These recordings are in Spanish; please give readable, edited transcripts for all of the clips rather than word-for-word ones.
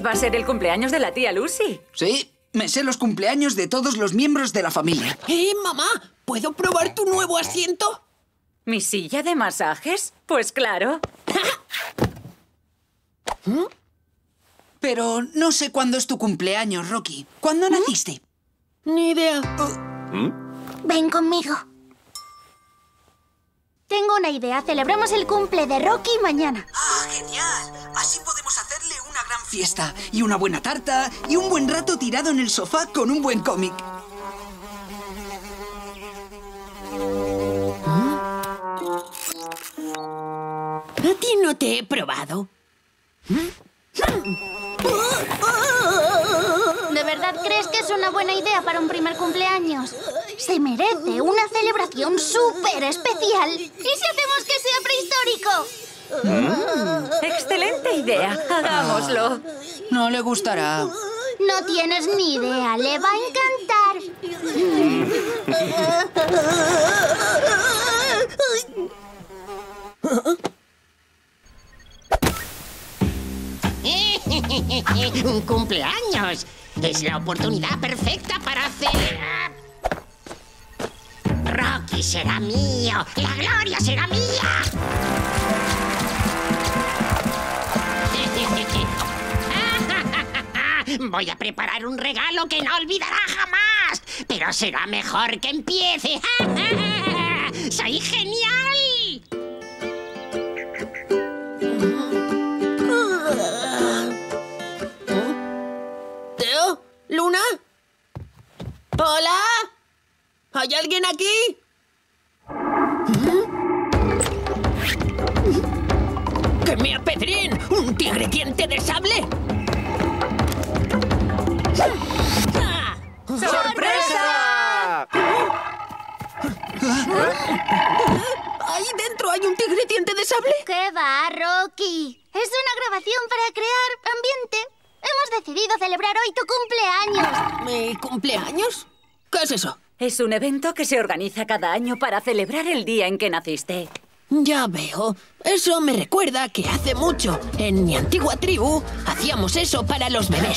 va a ser el cumpleaños de la tía Lucy. Sí, me sé los cumpleaños de todos los miembros de la familia. Mamá, ¿puedo probar tu nuevo asiento? ¿Mi silla de masajes? Pues claro. Pero no sé cuándo es tu cumpleaños, Rocky. ¿Cuándo naciste? Ni idea. Ven conmigo. Tengo una idea. Celebramos el cumple de Rocky mañana. ¡Ah, genial! Así podemos hacerle una gran fiesta. Y una buena tarta. Y un buen rato tirado en el sofá con un buen cómic. A ti no te he probado. ¿De verdad crees que es una buena idea para un primer cumpleaños? Se merece una celebración súper especial. ¿Y si hacemos que sea prehistórico? ¡Excelente idea! ¡Hagámoslo! No le gustará. No tienes ni idea. Le va a encantar. ¡Un cumpleaños! Es la oportunidad perfecta para hacer... ¡Rocky será mío! ¡La gloria será mía! Voy a preparar un regalo que no olvidará jamás. Pero será mejor que empiece. ¡Soy genial! ¿Teo? ¿Luna? ¿Hola? ¿Hay alguien aquí? ¡Que me apedreen! ¿Un tigre diente de sable? ¡Sorpresa! ¿Ahí dentro hay un tigre diente de sable? ¿Qué va, Rocky? Es una grabación para crear ambiente. Hemos decidido celebrar hoy tu cumpleaños. ¿Mi cumpleaños? ¿Qué es eso? Es un evento que se organiza cada año para celebrar el día en que naciste. Ya veo. Eso me recuerda que hace mucho, en mi antigua tribu, hacíamos eso para los bebés.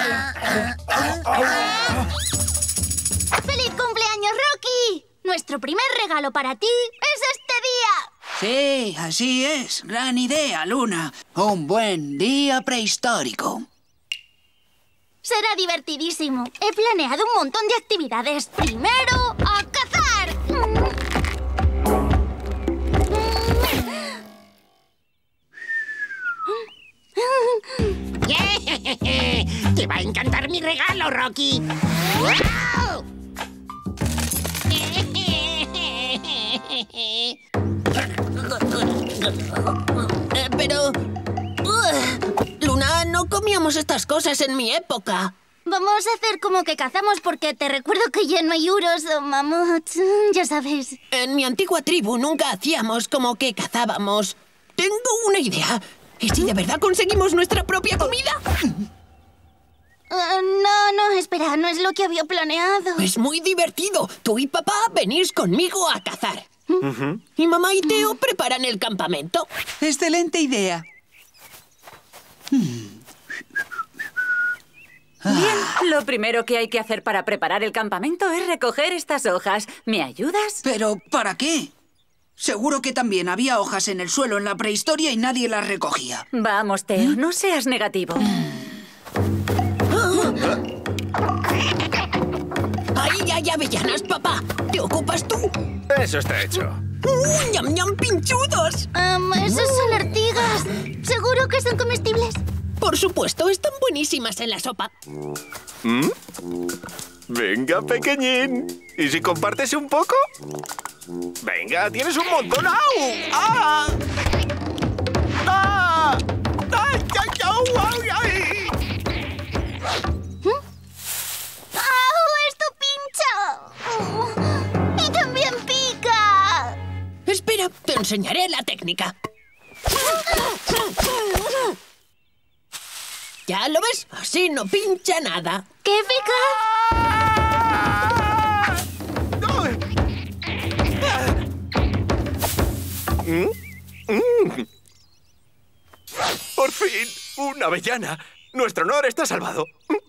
¡Feliz cumpleaños, Rocky! Nuestro primer regalo para ti es este día. Sí, así es. Gran idea, Luna. Un buen día prehistórico. Será divertidísimo. He planeado un montón de actividades. Primero, a cazar. ¡Te va a encantar mi regalo, Rocky! ¡Wow! Pero... Luna, no comíamos estas cosas en mi época. Vamos a hacer como que cazamos porque te recuerdo que ya no hay uros o mamuts. Ya sabes. En mi antigua tribu nunca hacíamos como que cazábamos. Tengo una idea. ¿Y si de verdad conseguimos nuestra propia comida? No, espera, no es lo que había planeado. Es muy divertido. Tú y papá venís conmigo a cazar. Y mamá y Teo preparan el campamento. Excelente idea. Bien, lo primero que hay que hacer para preparar el campamento es recoger estas hojas. ¿Me ayudas? ¿Pero para qué? Seguro que también había hojas en el suelo en la prehistoria y nadie las recogía. Vamos, Teo, no seas negativo. Ahí hay avellanas, papá. ¿Te ocupas tú? Eso está hecho. ¡Ñam, ñam, pinchudos! Esas son ortigas. ¿Seguro que son comestibles? Por supuesto, están buenísimas en la sopa. Venga, pequeñín. ¿Y si compartes un poco? Venga, tienes un montón. ¡Au! ¡Ah! ¡Ah! ¡Ay, ay, au, au, ay! ¡Au! ¡Esto pincha! ¡Y también pica! Espera, te enseñaré la técnica. ¿Ya lo ves? Así no pincha nada. ¡Qué eficaz! ¡Por fin! ¡Una avellana! Nuestro honor está salvado.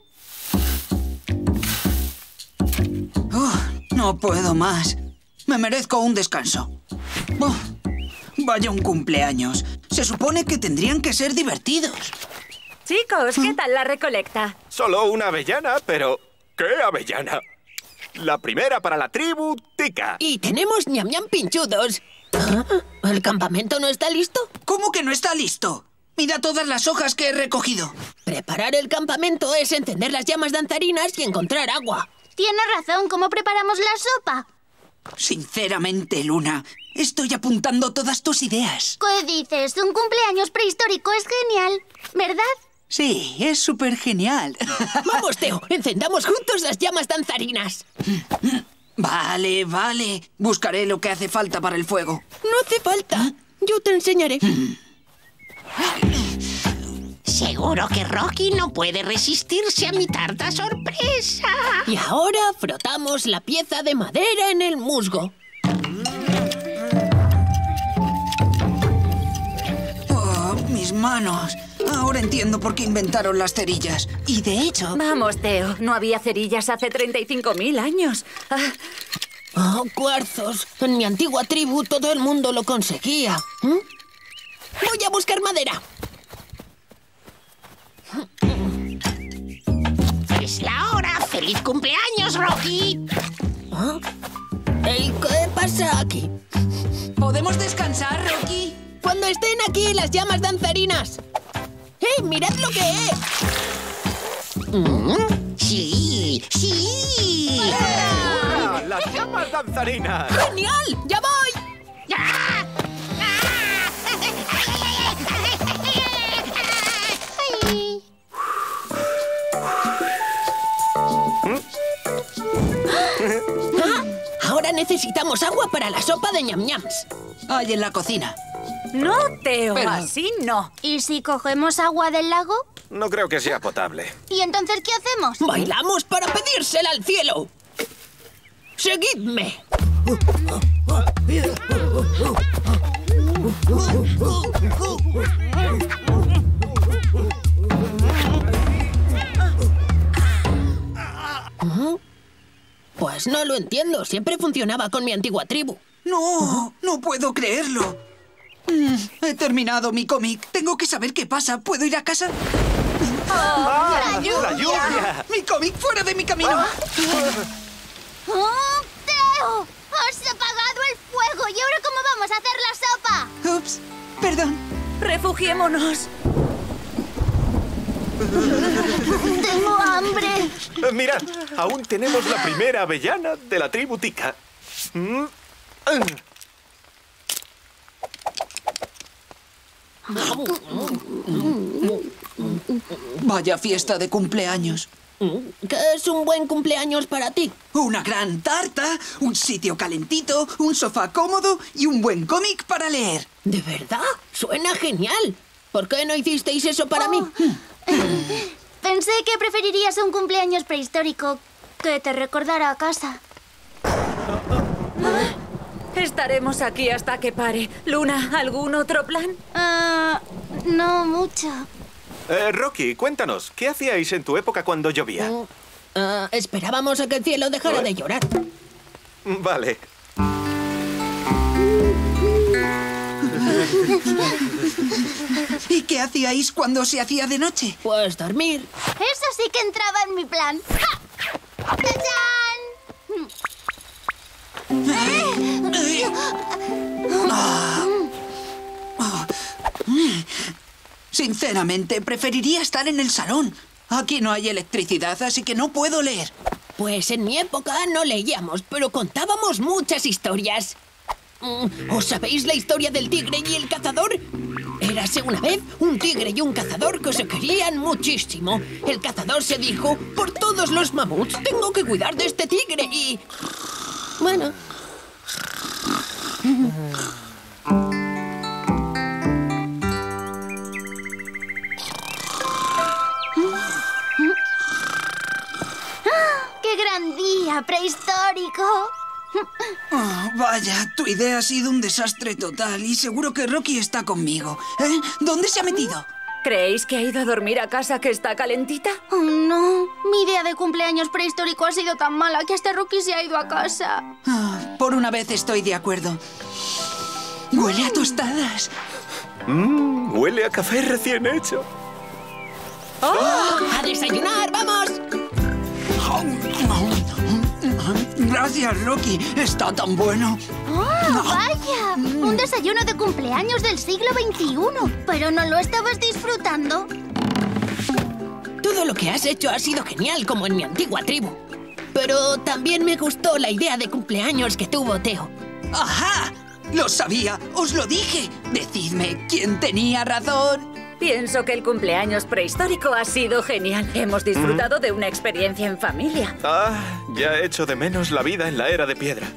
No puedo más. Me merezco un descanso. Vaya un cumpleaños. Se supone que tendrían que ser divertidos. Chicos, ¿qué tal la recolecta? Solo una avellana, pero... ¿qué avellana? La primera para la tribu Tika. Y tenemos ñam ñam pinchudos. ¿Ah? ¿El campamento no está listo? ¿Cómo que no está listo? Mira todas las hojas que he recogido. Preparar el campamento es encender las llamas danzarinas y encontrar agua. Tienes razón, ¿cómo preparamos la sopa? Sinceramente, Luna, estoy apuntando todas tus ideas. ¿Qué dices? Un cumpleaños prehistórico es genial, ¿verdad? Sí, es súper genial. Vamos, Teo, encendamos juntos las llamas danzarinas. Vale, vale. Buscaré lo que hace falta para el fuego. No hace falta. Yo te enseñaré. Seguro que Rocky no puede resistirse a mi tarta sorpresa. Y ahora frotamos la pieza de madera en el musgo. Oh, mis manos. Ahora entiendo por qué inventaron las cerillas. Y de hecho... Vamos, Teo, no había cerillas hace 35.000 años. Oh, cuarzos. En mi antigua tribu todo el mundo lo conseguía. Voy a buscar madera. Es la hora. ¡Feliz cumpleaños, Rocky! ¿Ah? ¿Y qué pasa aquí? ¿Podemos descansar, Rocky? Cuando estén aquí las llamas danzarinas. ¡Mirad lo que es! ¡Sí! ¡Sí! ¡Hurra! ¡Las llamas danzarinas! ¡Genial! ¡Ya voy! ¡Ah! Ay. Ahora necesitamos agua para la sopa de ñam ñams. Hay en la cocina. No, Teo, Pero- así no. ¿Y si cogemos agua del lago? No creo que sea potable. ¿Y entonces qué hacemos? ¡Bailamos para pedírsela al cielo! ¡Seguidme! Pues no lo entiendo. Siempre funcionaba con mi antigua tribu. No, no puedo creerlo. He terminado mi cómic. Tengo que saber qué pasa. ¿Puedo ir a casa? ¡Ah! ¡La lluvia! ¡Mi cómic fuera de mi camino! ¡Oh, Teo! ¡Has apagado el fuego! ¿Y ahora cómo vamos a hacer la sopa? Ups, perdón. Refugiémonos. ¡Tengo hambre! Mirad, aún tenemos la primera avellana de la tribu Tika. Vaya fiesta de cumpleaños. ¿Qué es un buen cumpleaños para ti? Una gran tarta, un sitio calentito, un sofá cómodo y un buen cómic para leer. ¿De verdad? Suena genial. ¿Por qué no hicisteis eso para mí? Pensé que preferirías un cumpleaños prehistórico que te recordara a casa. Estaremos aquí hasta que pare. Luna, ¿algún otro plan? No mucho. Rocky, cuéntanos, ¿qué hacíais en tu época cuando llovía? Esperábamos a que el cielo dejara de llorar. Vale. ¿Y qué hacíais cuando se hacía de noche? Pues dormir. Eso sí que entraba en mi plan. ¡Ja! ¡Tachán! Sinceramente, preferiría estar en el salón. Aquí no hay electricidad, así que no puedo leer. Pues en mi época no leíamos, pero contábamos muchas historias. ¿Os sabéis la historia del tigre y el cazador? Érase una vez un tigre y un cazador que se querían muchísimo. El cazador se dijo, por todos los mamuts tengo que cuidar de este tigre y... Bueno... ¡Qué gran día prehistórico! Vaya, tu idea ha sido un desastre total y seguro que Rocky está conmigo. ¿Eh? ¿Dónde se ha metido? ¿Creéis que ha ido a dormir a casa que está calentita? Oh, no. Mi idea de cumpleaños prehistórico ha sido tan mala que hasta Rocky se ha ido a casa. Por una vez estoy de acuerdo. Huele a tostadas. Huele a café recién hecho. ¡A desayunar, vamos! Gracias, Rocky. Está tan bueno. ¡Oh, vaya! Un desayuno de cumpleaños del siglo XXI. ¿Pero no lo estabas disfrutando? Todo lo que has hecho ha sido genial, como en mi antigua tribu. Pero también me gustó la idea de cumpleaños que tuvo Teo. ¡Ajá! ¡Lo sabía! ¡Os lo dije! Decidme, ¿quién tenía razón? Pienso que el cumpleaños prehistórico ha sido genial. Hemos disfrutado de una experiencia en familia. Ya echo de menos la vida en la era de piedra.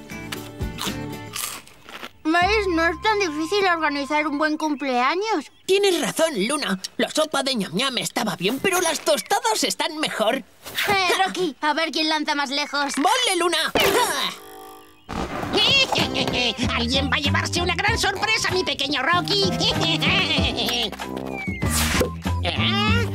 ¿Veis? No es tan difícil organizar un buen cumpleaños. Tienes razón, Luna. La sopa de ñam ñam estaba bien, pero las tostadas están mejor. Rocky, a ver quién lanza más lejos. ¡Vale, Luna! Alguien va a llevarse una gran sorpresa, mi pequeño Rocky. ¿Eh?